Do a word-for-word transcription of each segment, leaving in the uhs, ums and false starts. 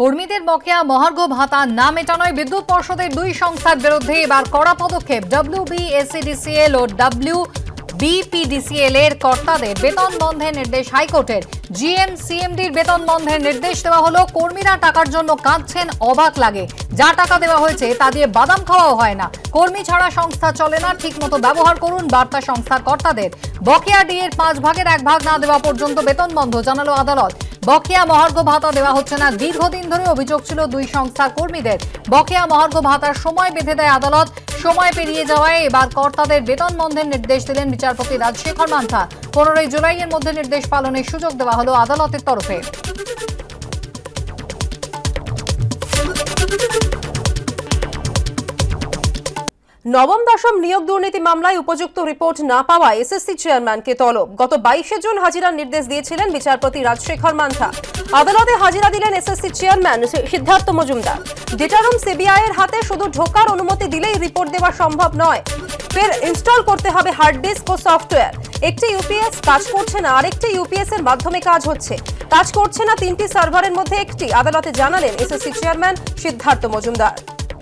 কর্মীদের বকেয়া মহার্ঘ ভাতা না মেটানোয় বিদ্যুৎ পর্ষদের দুই সংস্থার বিরুদ্ধে এবার কড়া পদক্ষেপ। ডব্লিউবিএসসিডিসিএল ও ডব্লিউ বিপিডিসিএল এর কর্তাদের বেতন বন্ধের নির্দেশ হাইকোর্টের। জিএম সিএমডির বেতন বন্ধের নির্দেশ দেওয়া হলো। কর্মীরা টাকার জন্য কাঁদছেন, অবাক লাগে। যা টাকা দেওয়া হয়েছে তা দিয়ে বাদাম খাওয়াও হয় না। কর্মী ছাড়া সংস্থা চলে না, ঠিক মতো ব্যবহার করুন বার্তা সংস্থার কর্তাদের। বকেয়া ডি এর পাঁচ ভাগের এক ভাগ না দেওয়া পর্যন্ত বেতন বন্ধ, জানালো আদালত। বকেয়া মহার্ঘ ভাতা দেওয়া হচ্ছে না, দীর্ঘদিন ধরে অভিযোগ ছিল দুই সংস্থার কর্মীদের। বকেয়া মহার্ঘ ভাতার সময় বেঁধে দেয় আদালত। সময় পেরিয়ে যাওয়ায় এবার কর্তাদের বেতন বন্ধের নির্দেশ দিলেন বিচারপতি রাজশেখর মান্থা। পনেরোই জুলাইয়ের মধ্যে নির্দেশ পালনের সুযোগ দেওয়া হলো আদালতের তরফে। নবম দশম নিয়োগ দুর্নীতি মামলায় উপযুক্ত রিপোর্ট না পাওয়া এসএসসি চেয়ারম্যানকে তলব। গত বাইশে জুন হাজিরার নির্দেশ দিয়েছিলেন বিচারপতি রাজশেখর মান্থা। আদালতে হাজিরা দিলেন SSC chairman Siddhartha Majumdar. Data room CBI এর হাতে শুধু ঢোকার অনুমতি দিলেই রিপোর্ট দেওয়া সম্ভব নয়, ফের ইনস্টল করতে হবে হার্ড ডিস্ক ও সফটওয়্যার। একটি ইউপিএস কাজ করছে না, আরেকটি ইউপিএস এর মাধ্যমে কাজ হচ্ছে। কাজ করছে না তিনটি সার্ভারের মধ্যে একটি, আদালতে জানালেন এসএসসি চেয়ারম্যান সিদ্ধার্থ মজুমদার।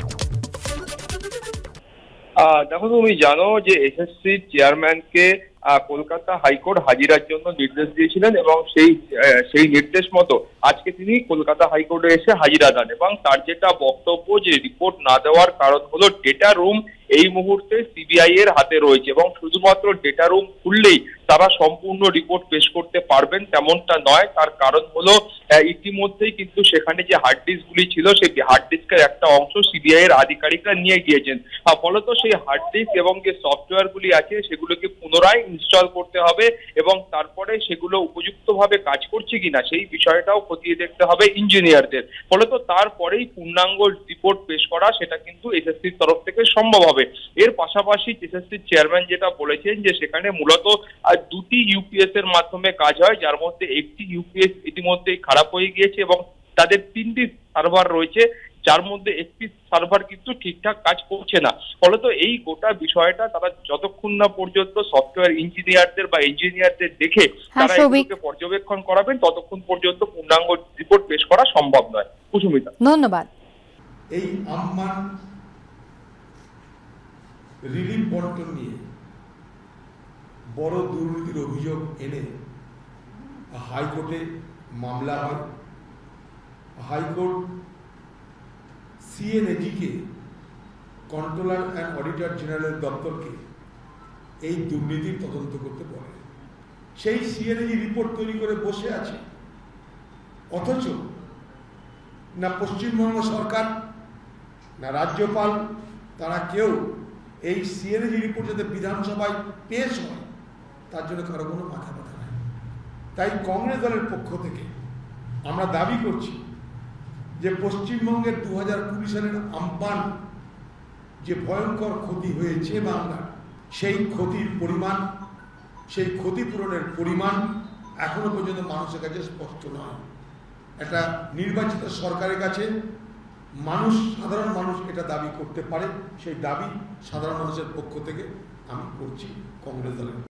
দেখো, তুমি জানো যে এসএসসি চেয়ারম্যানকে কলকাতা হাইকোর্ট হাজিরার জন্য নির্দেশ দিয়েছিলেন এবং সেই সেই নির্দেশ মতো আজকে তিনি কলকাতা হাইকোর্টে এসে হাজিরা দেন। এবং তার যেটা বক্তব্য যে রিপোর্ট না দেওয়ার কারণ হলো ডেটা রুম এই মুহূর্তে সিবিআই এর হাতে রয়েছে এবং শুধুমাত্র ডেটা রুম খুললেই তারা সম্পূর্ণ রিপোর্ট পেশ করতে পারবেন তেমনটা নয়। তার কারণ হলো ইতিমধ্যেই কিন্তু সেখানে যে হার্ড ডিস্ক গুলি ছিল সেই হার্ড ডিস্কের একটা অংশ সিবিআই এর আধিকারিকরা নিয়ে গিয়েছেন। ফলত সেই হার্ড ডিস্ক এবং যে সফটওয়্যার গুলি আছে সেগুলোকে পুনরায় ইনস্টল করতে হবে এবং তারপরে সেগুলো উপযুক্তভাবে কাজ করছে কিনা সেই বিষয়টাও খতিয়ে দেখতে হবে ইঞ্জিনিয়ারদের। ফলত তারপরেই পূর্ণাঙ্গ রিপোর্ট পেশ করা সেটা কিন্তু এসএসসির তরফ থেকে সম্ভব হবে। এর পাশাপাশি এসএসসির চেয়ারম্যান যেটা বলেছেন যে সেখানে মূলত দুটি ইউপিএস এর মাধ্যমে কাজ হয়, যার মধ্যে একটি ইউপিএস ইতিমধ্যেই খারাপ হয়ে গিয়েছে এবং তাদের তিনটি সার্ভার রয়েছে, যার মধ্যে একটি সার্ভার কিন্তু ঠিকঠাক কাজ করছে না। ফলত এই গোটা বিষয়টা তারা যতক্ষণ না পর্যন্ত সফটওয়্যার ইঞ্জিনিয়ারদের বা ইঞ্জিনিয়ারদের দেখে তারা এগুলোকে পর্যবেক্ষণ করাবেন ততক্ষণ পর্যন্ত পূর্ণাঙ্গ রিপোর্ট পেশ করা সম্ভব নয়। কুসুমিতা, ধন্যবাদ। এই আম্মান রিলিফ বন্টন নিয়ে বড় দুর্নীতির অভিযোগ এনে হাইকোর্টে মামলা হয়। হাইকোর্ট সিএনএজিকে কন্ট্রোলার অ্যান্ড অডিটর জেনারেল দপ্তরকে এই দুর্নীতির তদন্ত করতে বলে। সেই সিএনএজি রিপোর্ট তৈরি করে বসে আছে, অথচ না পশ্চিমবঙ্গ সরকার না রাজ্যপাল তারা কেউ এই সিএনএজি রিপোর্ট যাতে বিধানসভায় পেশ হয় তার জন্য কারো কোনো মাথা ব্যথা নাই। তাই কংগ্রেস দলের পক্ষ থেকে আমরা দাবি করছি যে পশ্চিমবঙ্গের দু হাজার কুড়ি সালের আমপান যে ভয়ঙ্কর ক্ষতি হয়েছে বাংলার, সেই ক্ষতির পরিমাণ, সেই ক্ষতিপূরণের পরিমাণ এখনো পর্যন্ত মানুষের কাছে স্পষ্ট নয়। একটা নির্বাচিত সরকারের কাছে মানুষ, সাধারণ মানুষ এটা দাবি করতে পারে, সেই দাবি সাধারণ মানুষের পক্ষ থেকে আমি করছি কংগ্রেস দলের।